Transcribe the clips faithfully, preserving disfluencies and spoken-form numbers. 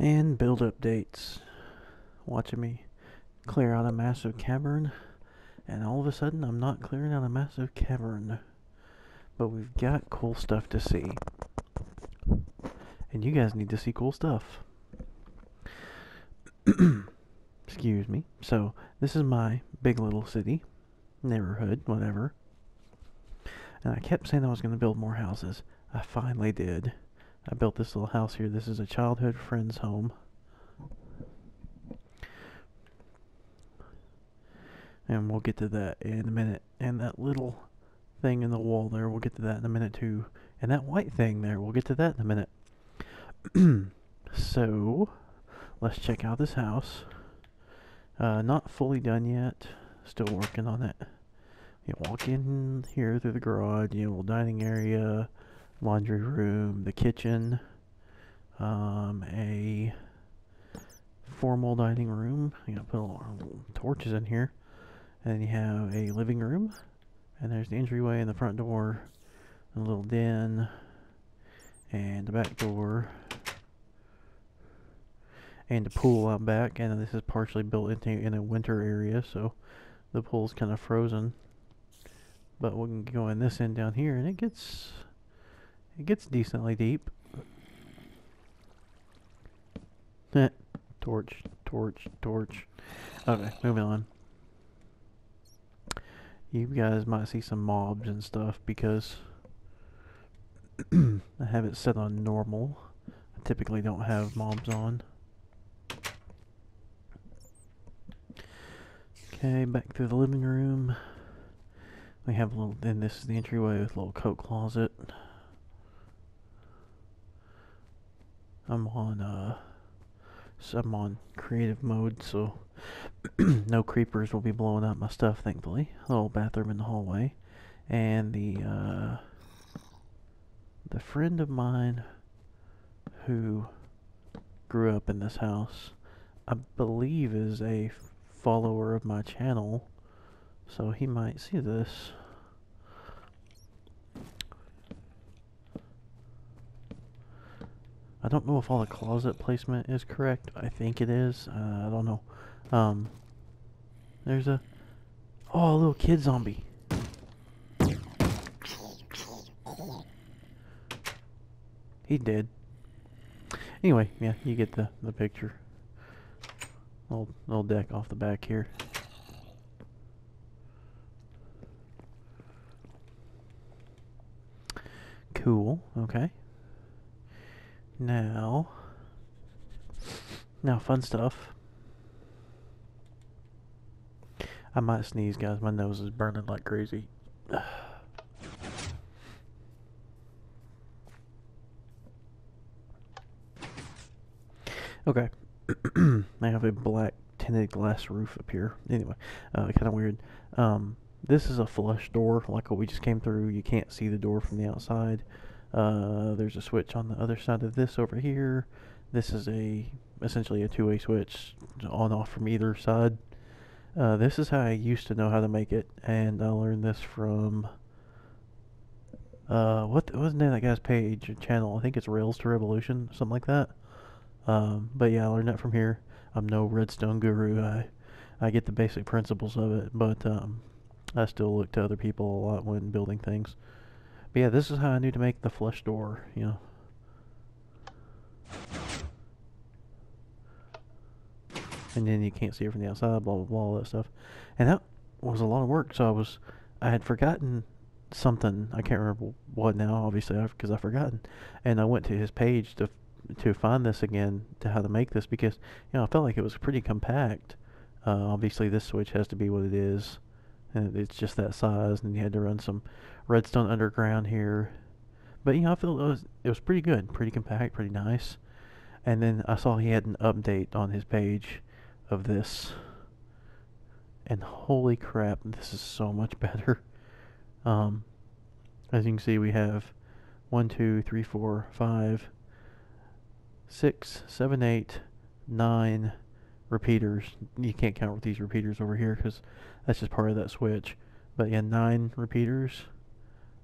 And build updates. Watching me clear out a massive cavern, and all of a sudden I'm not clearing out a massive cavern. But we've got cool stuff to see. And you guys need to see cool stuff. Excuse me. So, this is my big little city, neighborhood, whatever. And I kept saying I was going to build more houses. I finally did. I built this little house here. This is a childhood friend's home. And we'll get to that in a minute. And that little thing in the wall there, we'll get to that in a minute too. And that white thing there, we'll get to that in a minute. So, let's check out this house. Uh, not fully done yet. Still working on it. You walk in here through the garage, you know, little dining area, laundry room, the kitchen, um, a formal dining room. You know, put a little, little torches in here. And then you have a living room, and there's the entryway and the front door, a little den, and the back door, and a pool out back. And this is partially built into in a winter area, so the pool's kind of frozen. But we can go in this end down here, and it gets it gets decently deep. torch, torch, torch. Okay, moving on. You guys might see some mobs and stuff because I have it set on normal. I typically don't have mobs on. Okay, back through the living room. We have a little, then this is the entryway with a little coat closet. I'm on, uh, so I'm on creative mode, so no creepers will be blowing up my stuff, thankfully. A little bathroom in the hallway. And the, uh, the friend of mine who grew up in this house, I believe is a follower of my channel, so he might see this. I don't know if all the closet placement is correct. I think it is. Uh, I don't know. Um, there's a... Oh, a little kid zombie. He did. Anyway, yeah, you get the, the picture. Little, little deck off the back here. Cool, okay. Now, now fun stuff. I might sneeze, guys. My nose is burning like crazy. Okay. I have a black tinted glass roof up here. Anyway, uh, kind of weird. Um, this is a flush door, like what we just came through. You can't see the door from the outside. Uh, there's a switch on the other side of this over here. This is a essentially a two-way switch, on off from either side. Uh, this is how I used to know how to make it, and I learned this from uh, what wasn't that guy's page or channel? I think it's Rails to Revolution, something like that. Um, but yeah, I learned that from here. I'm no redstone guru. I I get the basic principles of it, but um, I still look to other people a lot when building things. But yeah, this is how I knew to make the flush door, you know. And then you can't see it from the outside, blah, blah, blah, all that stuff. And that was a lot of work, so I was, I had forgotten something. I can't remember what now, obviously, because I've forgotten. And I went to his page to to find this again, to how to make this, because, you know, I felt like it was pretty compact. Uh, obviously, this switch has to be what it is. And it's just that size, and you had to run some redstone underground here. But, you know, I felt it was, it was pretty good, pretty compact, pretty nice. And then I saw he had an update on his page of this. And holy crap, this is so much better. Um, as you can see, we have one, two, three, four, five, six, seven, eight, nine repeaters. You can't count with these repeaters over here because that's just part of that switch. But yeah, nine repeaters.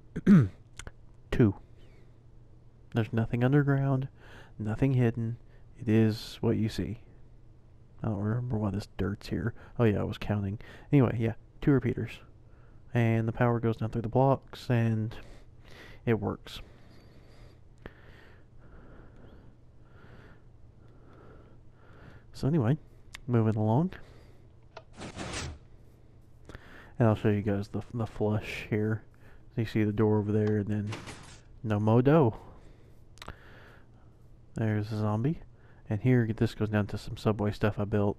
Two. There's nothing underground, nothing hidden. it is what you see. I don't remember why this dirt's here. Oh yeah, I was counting. Anyway, yeah, two repeaters. And the power goes down through the blocks, and it works. So anyway, moving along. And I'll show you guys the, the flush here. So you see the door over there, and then no mo dough. There's a zombie. And here, this goes down to some Subway stuff I built.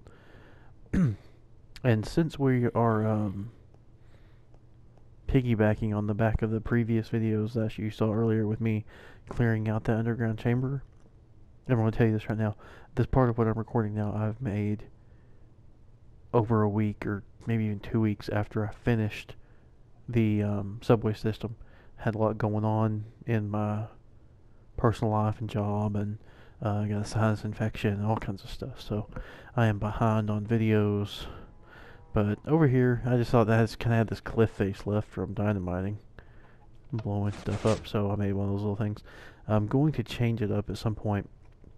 And since we are um, piggybacking on the back of the previous videos that you saw earlier with me clearing out the underground chamber, I'm going to tell you this right now. This part of what I'm recording now, I've made over a week or maybe even two weeks after I finished the um, Subway system. Had a lot going on in my personal life and job, and uh, I got a sinus infection and all kinds of stuff. So I am behind on videos. But over here, I just thought that has kind of had this cliff face left from dynamiting, blowing stuff up. So I made one of those little things. I'm going to change it up at some point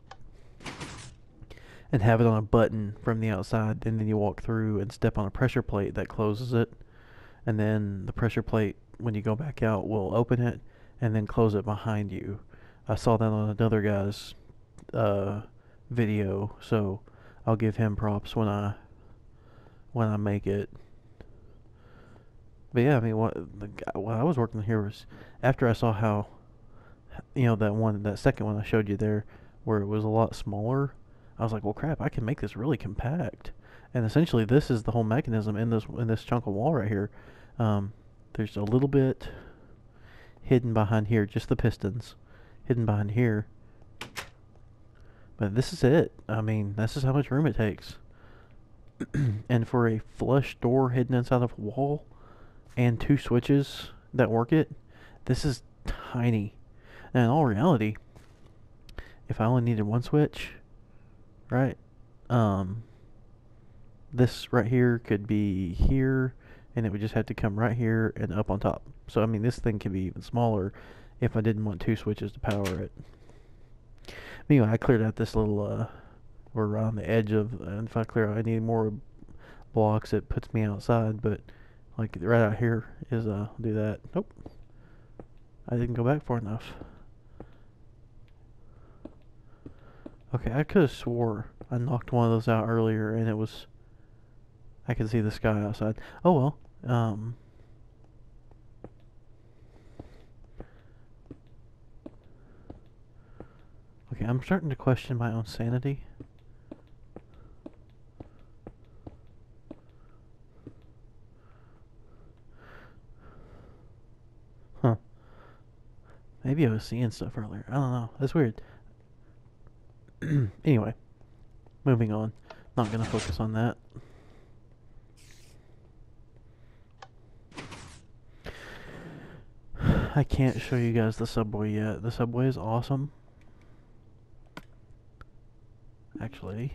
and have it on a button from the outside, and then you walk through and step on a pressure plate that closes it, and then the pressure plate, when you go back out, will open it and then close it behind you. I saw that on another guy's uh, video, so I'll give him props when I when I make it. But yeah, I mean, what the guy, what I was working here was after I saw how, you know, that one, that second one I showed you there, where it was a lot smaller. I was like, well, crap, I can make this really compact. And essentially, this is the whole mechanism in this in this chunk of wall right here. Um, there's a little bit hidden behind here, just the pistons, hidden behind here. But this is it. I mean, this is how much room it takes. And for a flush door hidden inside of a wall and two switches that work it, this is tiny. And in all reality, if I only needed one switch, right, um, this right here could be here, and it would just have to come right here and up on top. So, I mean, this thing could be even smaller if I didn't want two switches to power it. Anyway, I cleared out this little, uh, we're right on the edge of, and if I clear out any more blocks, it puts me outside, but, like, right out here is, uh, do that. Nope. I didn't go back far enough. Okay, I could have swore I knocked one of those out earlier, and it was, I could see the sky outside. Oh well. Um, okay, I'm starting to question my own sanity. Huh. Maybe I was seeing stuff earlier. I don't know. That's weird. Anyway, moving on. Not gonna focus on that. I can't show you guys the subway yet. The subway is awesome. Actually,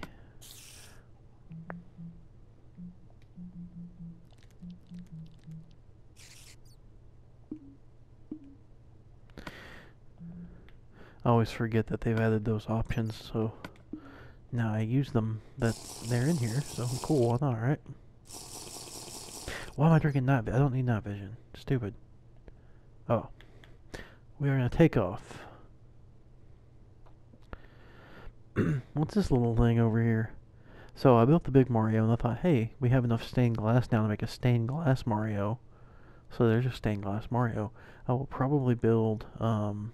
I always forget that they've added those options, so now I use them, that they're in here, so cool, why not, right? Why am I drinking night vision? I don't need night vision. Stupid. Oh. We are gonna take off. What's this little thing over here? So I built the big Mario, and I thought, hey, we have enough stained glass now to make a stained glass Mario. So there's a stained glass Mario. I will probably build, um...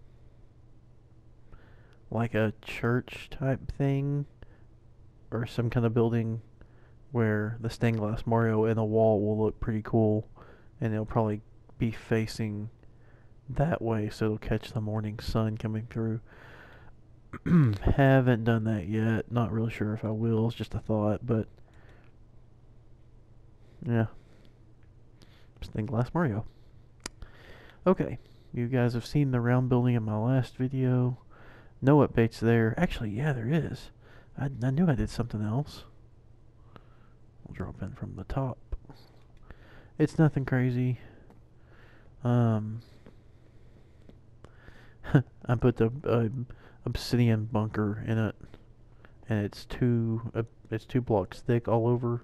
like a church type thing, or some kind of building where the stained glass Mario in the wall will look pretty cool, and it'll probably be facing that way so it'll catch the morning sun coming through. Haven't done that yet. Not really sure if I will. It's just a thought, but yeah. Stained glass Mario. Okay, you guys have seen the round building in my last video. No updates there. Actually, yeah, there is. I, I knew I did something else. I'll drop in from the top. It's nothing crazy. Um, I put the uh, obsidian bunker in it and it's two uh, it's two blocks thick all over.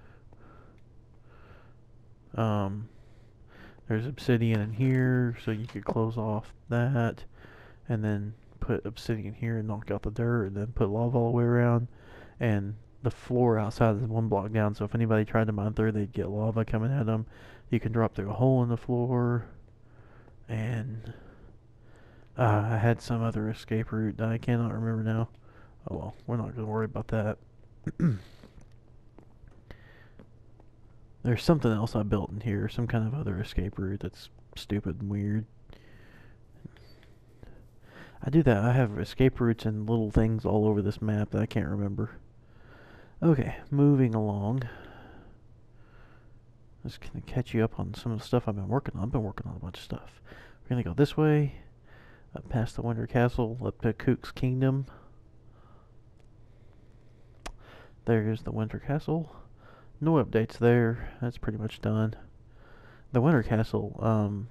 Um, there's obsidian in here, so you could close off that, and then put obsidian here and knock out the dirt, and then put lava all the way around, and the floor outside is one block down, so if anybody tried to mine through, they'd get lava coming at them. You can drop through a hole in the floor, and uh, I had some other escape route that I cannot remember now. Oh well, we're not going to worry about that. There's something else I built in here, some kind of other escape route that's stupid and weird. I do that. I have escape routes and little things all over this map that I can't remember. Okay, moving along. Just gonna catch you up on some of the stuff I've been working on. I've been working on a bunch of stuff. We're gonna go this way, up past the Winter Castle, up to Cook's Kingdom. There's the Winter Castle. No updates there. That's pretty much done. The Winter Castle um,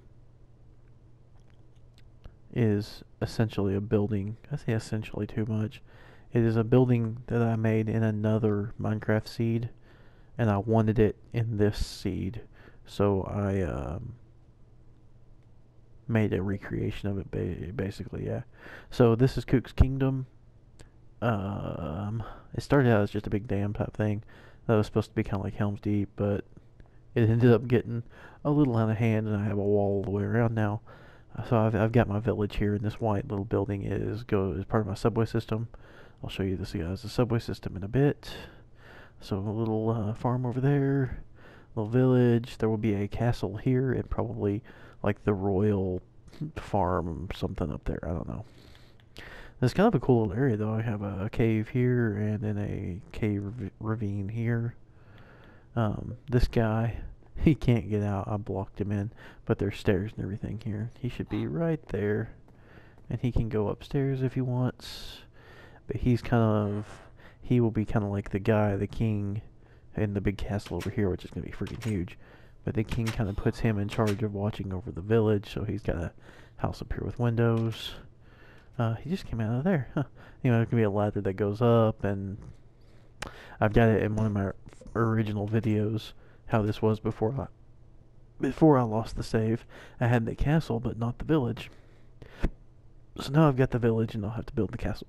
is essentially a building. I say essentially too much. It is a building that I made in another Minecraft seed, and I wanted it in this seed, so I um, made a recreation of it, ba basically, yeah. So this is Cook's Kingdom. Um, it started out as just a big dam type thing that was supposed to be kind of like Helm's Deep, but it ended up getting a little out of hand, and I have a wall all the way around now. So I've, I've got my village here, and this white little building is go is part of my subway system. I'll show you this guys, the subway system in a bit. So a little uh, farm over there, little village. There will be a castle here, and probably like the royal farm, something up there. I don't know. It's kind of a cool little area, though. I have a, a cave here, and then a cave ravine here. Um, this guy, he can't get out. I blocked him in, but there's stairs and everything here. He should be right there, and he can go upstairs if he wants. But he's kind of, he will be kind of like the guy, the king, in the big castle over here, which is going to be freaking huge. But the king kind of puts him in charge of watching over the village, so he's got a house up here with windows. Uh, he just came out of there. Huh. You know, there can be a ladder that goes up, and I've got it in one of my original videos, how this was before I, before I lost the save. I had the castle, but not the village. So now I've got the village, and I'll have to build the castle.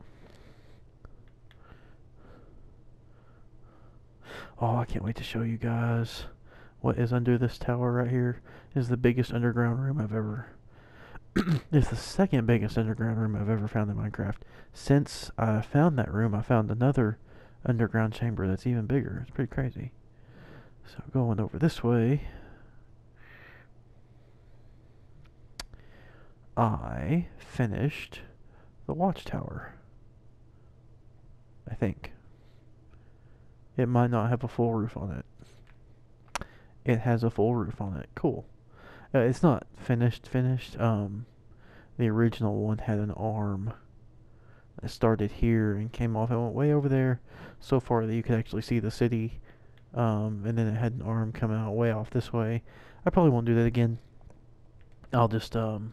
Oh, I can't wait to show you guys what is under this tower right here. It is the biggest underground room I've ever... It's the second biggest underground room I've ever found in Minecraft. Since I found that room, I found another underground chamber that's even bigger. It's pretty crazy. So going over this way, I finished the watchtower. I think. It might not have a full roof on it. It has a full roof on it. Cool. Uh, it's not finished finished. Um, the original one had an arm that started here and came off and went way over there, so far that you could actually see the city. Um, and then it had an arm coming out way off this way. I probably won't do that again. I'll just um,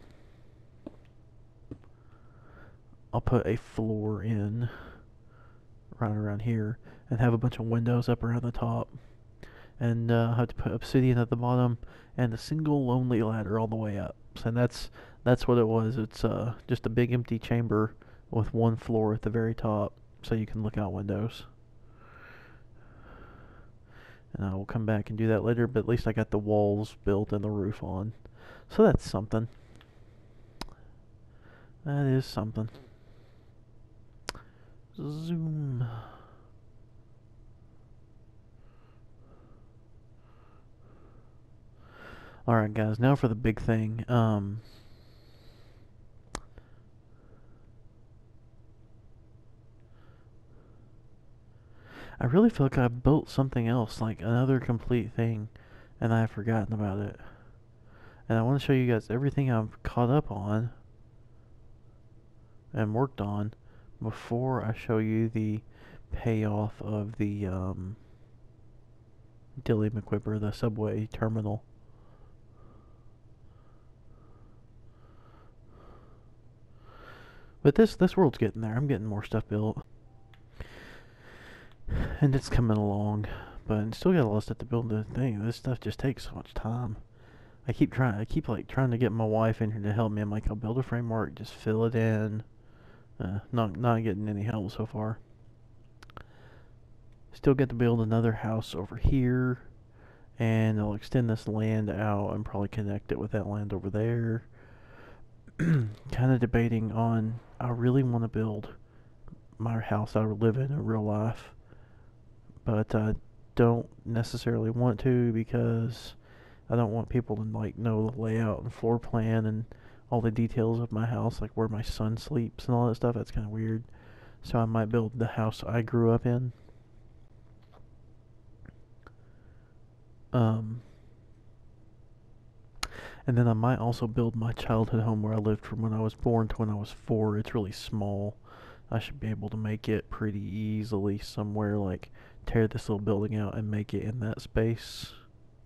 I'll put a floor in right around here and have a bunch of windows up around the top. And uh, I have to put obsidian at the bottom and a single lonely ladder all the way up. And that's that's what it was. It's uh, just a big empty chamber with one floor at the very top, so you can look out windows. And I will come back and do that later, but at least I got the walls built and the roof on. So that's something. That is something. Zoom. Alright guys, now for the big thing. Um, I really feel like I built something else, like another complete thing, and I've forgotten about it. And I want to show you guys everything I've caught up on and worked on before I show you the payoff of the um, Dilly McWhipper, the subway terminal. But this this world's getting there. I'm getting more stuff built. And it's coming along, but I still got a lot of stuff to build the thing. This stuff just takes so much time. I keep trying, I keep like trying to get my wife in here to help me. I'm like, I'll build a framework, just fill it in. Uh, not not getting any help so far. Still get to build another house over here, and I'll extend this land out and probably connect it with that land over there. Kind of debating on, I really want to build my house I would live in in real life, but I don't necessarily want to because I don't want people to like know the layout and floor plan and all the details of my house, like where my son sleeps and all that stuff. That's kind of weird. So I might build the house I grew up in. Um, and then I might also build my childhood home where I lived from when I was born to when I was four. It's really small. I should be able to make it pretty easily somewhere, like tear this little building out and make it in that space.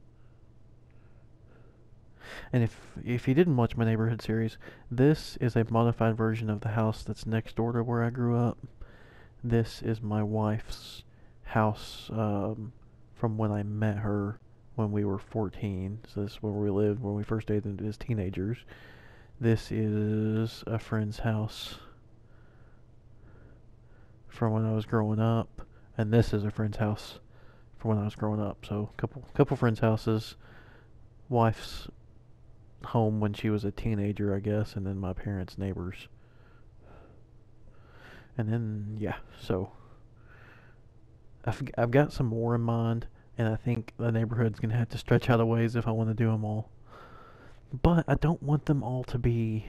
And if if you didn't watch my neighborhood series, this is a modified version of the house that's next door to where I grew up. This is my wife's house um, from when I met her when we were fourteen. So this is where we lived when we first dated as teenagers. This is a friend's house from when I was growing up, and this is a friend's house from when I was growing up. So a couple couple friends' houses, wife's home when she was a teenager, I guess, and then my parents' neighbors. And then yeah, so I've I've got some more in mind, and I think the neighborhood's gonna have to stretch out a ways if I want to do them all. But I don't want them all to be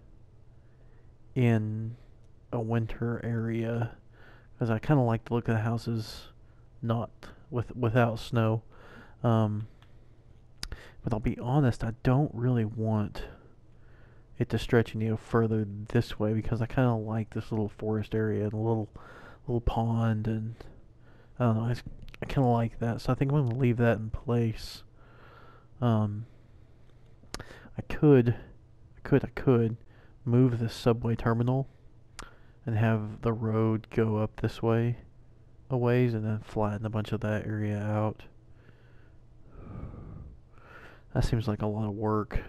in a winter area, because I kind of like the look of the houses not with without snow. Um, but I'll be honest, I don't really want it to stretch any further this way because I kind of like this little forest area and a little little pond, and I don't know, I, I kind of like that. So I think I'm going to leave that in place. Um, I could, I could, I could move this subway terminal and have the road go up this way a ways and then flatten a bunch of that area out. That seems like a lot of work.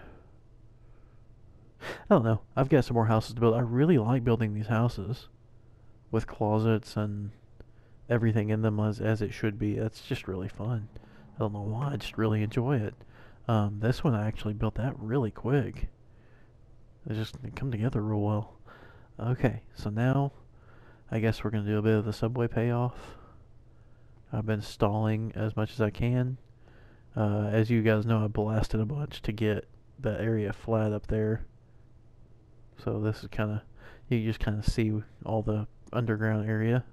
I don't know. I've got some more houses to build. I really like building these houses with closets and everything in them as, as it should be. That's just really fun. I don't know why. I just really enjoy it. Um, this one I actually built that really quick. It just it come together real well. Okay, so now I guess we're going to do a bit of the subway payoff. I've been stalling as much as I can. Uh, as you guys know, I blasted a bunch to get that area flat up there. So this is kind of, you just kind of see all the underground area.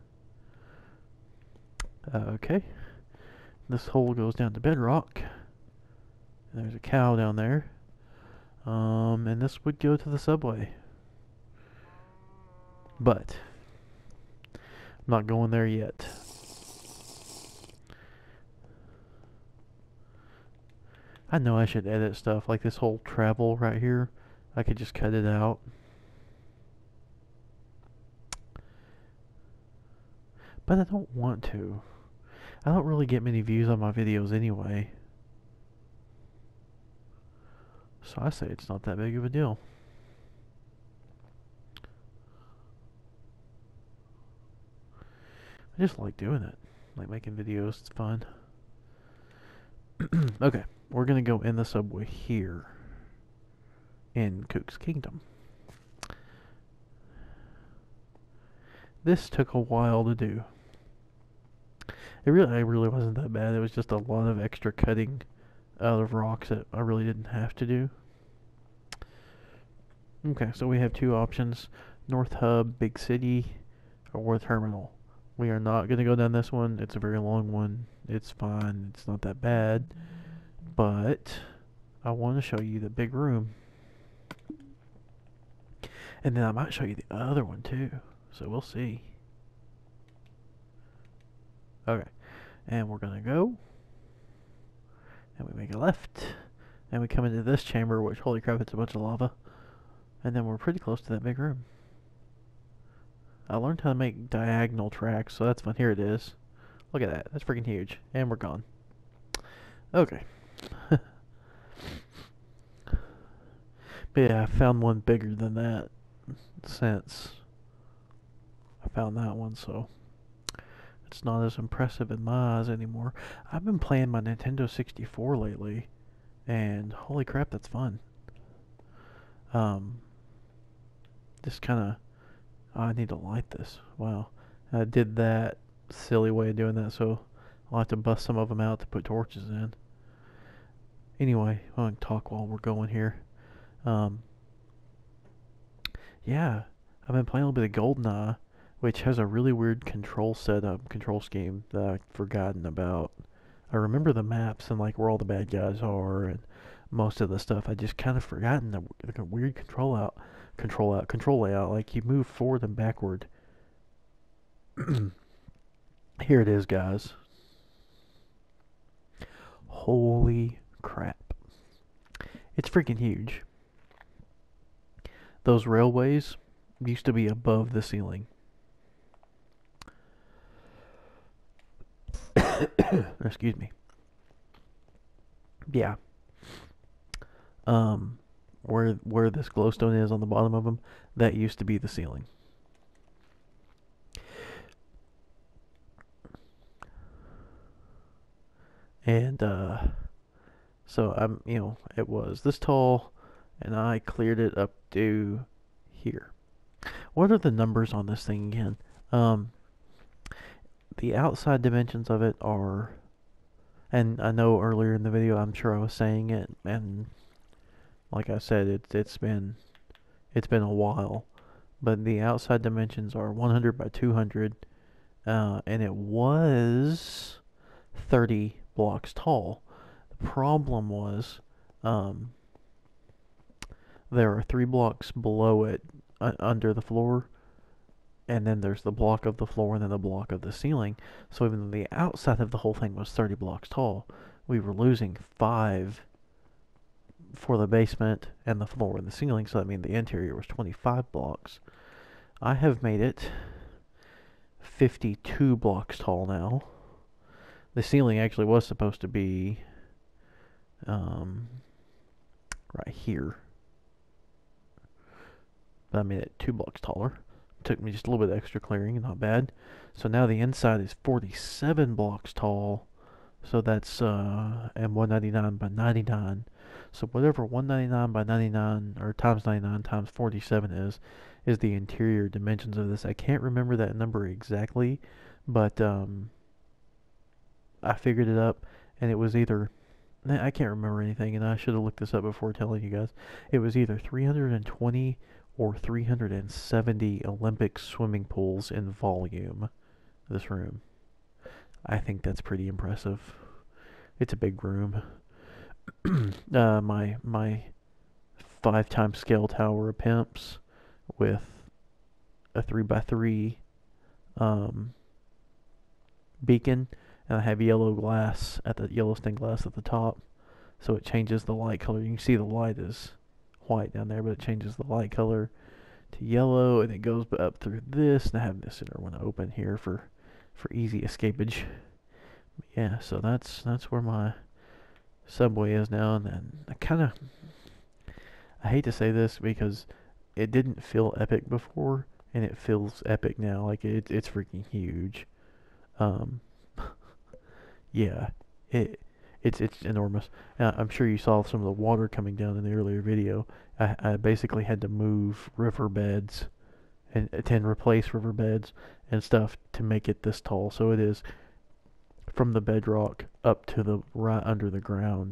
Uh, okay. This hole goes down to bedrock. There's a cow down there. Um, and this would go to the subway. But I'm not going there yet. I know I should edit stuff like this whole travel right here. I could just cut it out. But I don't want to. I don't really get many views on my videos anyway. So I say it's not that big of a deal. I just like doing it. Like making videos, it's fun. Okay, we're gonna go in the subway here in Cook's Kingdom. This took a while to do. It really, it really wasn't that bad. It was just a lot of extra cutting out of rocks that I really didn't have to do. Okay, so we have two options: North Hub, Big City, or Terminal. We are not going to go down this one. It's a very long one. It's fine. It's not that bad. But I want to show you the big room. And then I might show you the other one too. So we'll see. Okay. And we're going to go. And we make a left. And we come into this chamber, which, holy crap, it's a bunch of lava. And then we're pretty close to that big room. I learned how to make diagonal tracks, so that's fun. Here it is. Look at that. That's freaking huge. And we're gone. Okay. But yeah, I found one bigger than that since I found that one, so it's not as impressive in my eyes anymore. I've been playing my Nintendo sixty-four lately, and holy crap, that's fun. Um, just kind of, oh, I need to light this. Wow. I did that silly way of doing that, so I'll have to bust some of them out to put torches in. Anyway, I want to talk while we're going here. Um, yeah, I've been playing a little bit of GoldenEye, which has a really weird control setup, control scheme that I've forgotten about. I remember the maps and like where all the bad guys are and most of the stuff. I just kind of forgotten the, the weird control out, control out, control layout. Like you move forward and backward. Here it is, guys. Holy crap! It's freaking huge. Those railways used to be above the ceiling. Excuse me. Yeah. Um, where where this glowstone is on the bottom of them, that used to be the ceiling. And uh, so I'm, you know, it was this tall, and I cleared it up to here. What are the numbers on this thing again? Um, the outside dimensions of it are, and I know earlier in the video I'm sure I was saying it, and like I said, it's it's been it's been a while, but the outside dimensions are one hundred by two hundred, uh, and it was thirty blocks tall. The problem was, um, there are three blocks below it, uh, under the floor, and then there's the block of the floor and then the block of the ceiling. So even though the outside of the whole thing was thirty blocks tall, we were losing five for the basement and the floor and the ceiling, so that means the interior was twenty-five blocks. I have made it fifty-two blocks tall now. The ceiling actually was supposed to be um, right here, but I made it two blocks taller. Took me just a little bit extra clearing, not bad. So now the inside is forty-seven blocks tall. So that's uh, and one ninety-nine by ninety-nine. So whatever one ninety-nine by ninety-nine or times ninety-nine times forty-seven is, is the interior dimensions of this. I can't remember that number exactly, but um, I figured it up, and it was either, I can't remember anything, and I should have looked this up before telling you guys. It was either three hundred twenty or three hundred seventy Olympic swimming pools in volume, this room. I think that's pretty impressive. It's a big room. uh, my my five times scale tower of pimps with a three by three um, beacon, and I have yellow glass at the yellow stained glass at the top, so it changes the light color. You can see the light is white down there, but it changes the light color to yellow, and it goes up through this. And I have this center one open here for for easy escapage. Yeah, so that's that's where my subway is now, and then I kind of, I hate to say this because it didn't feel epic before, and it feels epic now. Like it, it's freaking huge. Um, yeah, it it's it's enormous. Uh, I'm sure you saw some of the water coming down in the earlier video. I, I basically had to move riverbeds and, and replace riverbeds and stuff to make it this tall. So it is from the bedrock up to the right under the ground.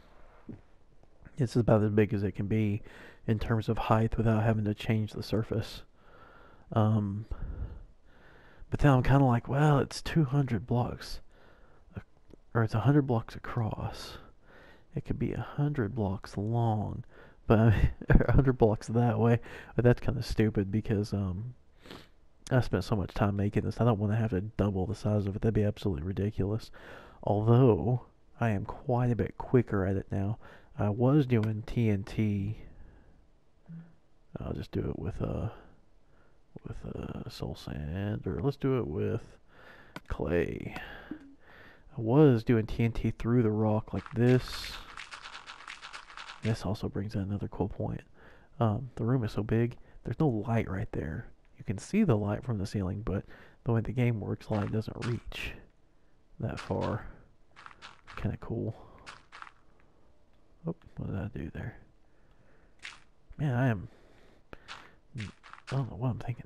It's about as big as it can be in terms of height without having to change the surface. Um, but then I'm kind of like, well, it's two hundred blocks, or it's one hundred blocks across. It could be one hundred blocks long, but I mean, one hundred blocks that way. But that's kind of stupid because um, I spent so much time making this. I don't want to have to double the size of it. That'd be absolutely ridiculous. Although I am quite a bit quicker at it now. I was doing T N T. I'll just do it with uh with uh soul sand, or let's do it with clay. I was doing T N T through the rock like this. This also brings in another cool point. Um, the room is so big, there's no light right there. You can see the light from the ceiling, but the way the game works, light doesn't reach that far. Kind of cool. Oh, what did I do there? Man, I am... I don't know what I'm thinking.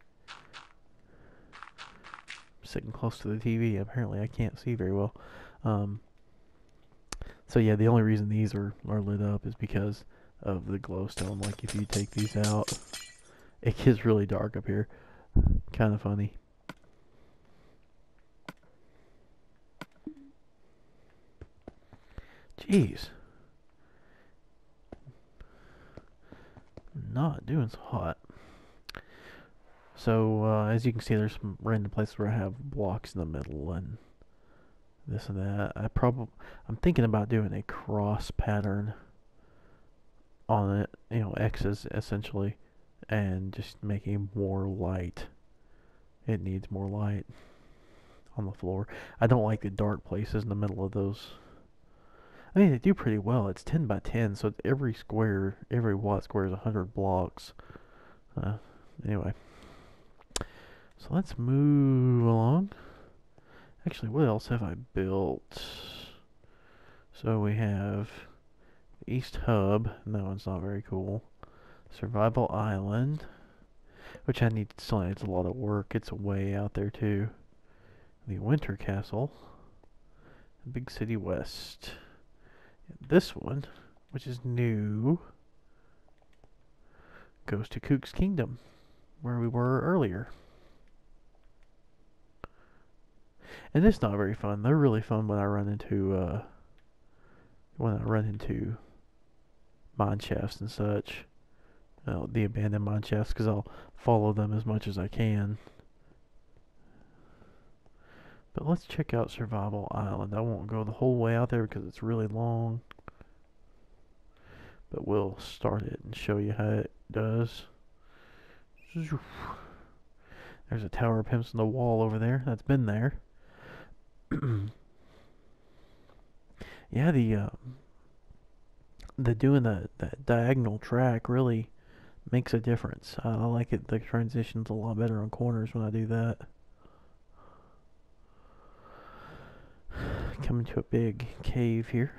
I'm sitting close to the T V. Apparently I can't see very well. Um, so yeah, the only reason these are, are lit up is because of the glowstone. Like, if you take these out, it gets really dark up here. Kind of funny. Jeez. Not doing so hot. So, uh, as you can see, there's some random places where I have blocks in the middle and this and that. I probably, I'm thinking about doing a cross pattern on it, you know, X's essentially, and just making more light. It needs more light on the floor. I don't like the dark places in the middle of those. I mean, they do pretty well. It's ten by ten, so every square, every watt square is one hundred blocks. Uh, anyway. So let's move along. Actually, what else have I built? So we have East Hub. That one's not very cool. Survival Island, which I need still needs a lot of work. It's way out there too. The Winter Castle. Big City West. This one, which is new, goes to Kook's Kingdom, where we were earlier. And it's not very fun. They're really fun when I run into uh, when I run into mine shafts and such. Uh, the abandoned mine shafts, because I'll follow them as much as I can. But let's check out Survival Island. I won't go the whole way out there because it's really long. But we'll start it and show you how it does. There's a Tower of Pimps on the wall over there. That's been there. Yeah, the uh, the doing the, that diagonal track really makes a difference. I, I like it. The transition's a lot better on corners when I do that. Coming to a big cave here.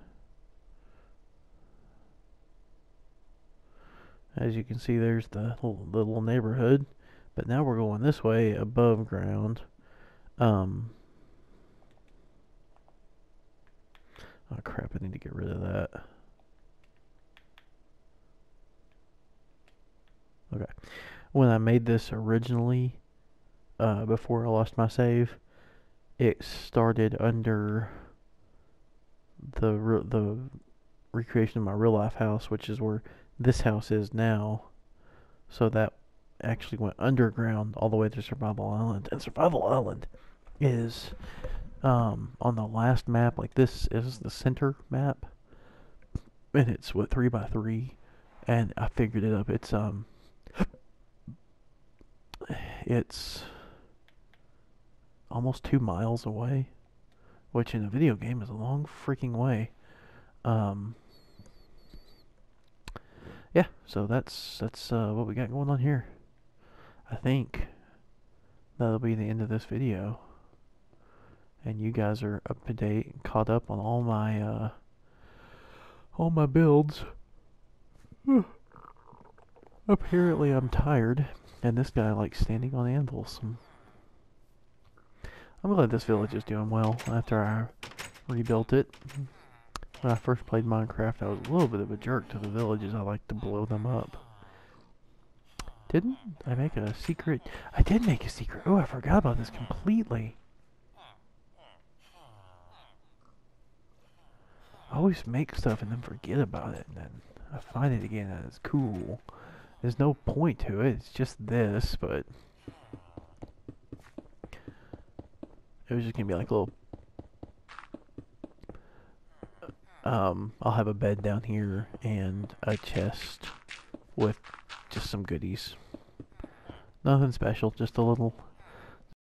As you can see, there's the little, the little neighborhood. But now we're going this way above ground. Um, oh crap, I need to get rid of that. Okay. When I made this originally, uh, before I lost my save, it started under the re the recreation of my real life house, which is where this house is now. So that actually went underground all the way to Survival Island. And Survival Island is um, on the last map. Like, this is the center map, and it's what, three by three. And I figured it up. It's um, it's almost two miles away, which in a video game is a long freaking way. Um, yeah, so that's that's uh, what we got going on here. I think that'll be the end of this video, and you guys are up to date, caught up on all my uh, all my builds. Apparently, I'm tired, and this guy likes standing on anvils. I'm glad this village is doing well after I rebuilt it. When I first played Minecraft, I was a little bit of a jerk to the villages. I like to blow them up. Didn't I make a secret? I did make a secret. Oh, I forgot about this completely. I always make stuff and then forget about it, and then I find it again and it's cool. There's no point to it. It's just this, but it was just gonna be like a little. Um, I'll have a bed down here and a chest with just some goodies. Nothing special, just a little